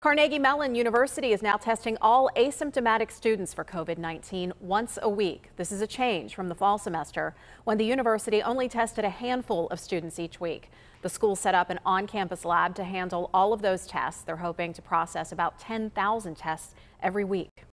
Carnegie Mellon University is now testing all asymptomatic students for COVID-19 once a week. This is a change from the fall semester, when the university only tested a handful of students each week. The school set up an on-campus lab to handle all of those tests. They're hoping to process about 10,000 tests every week.